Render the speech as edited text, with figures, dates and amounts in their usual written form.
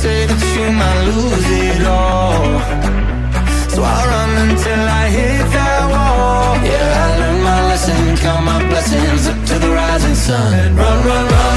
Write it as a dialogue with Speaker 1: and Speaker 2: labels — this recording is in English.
Speaker 1: say that you might lose it all. So I'll run until I hit that wall. Yeah, I learned my lesson, count my blessings, up to the rising sun. And run, run, run